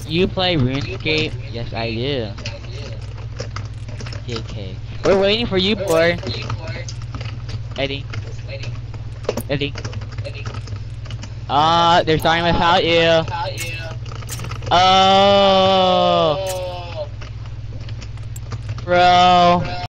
You play RuneScape? Yes, I do. JK. We're waiting for you, boy. Eddie. Eddie. They're starting without you. Oh, bro.